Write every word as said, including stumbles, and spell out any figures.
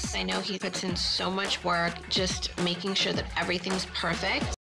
I know he puts in so much work just making sure that everything's perfect.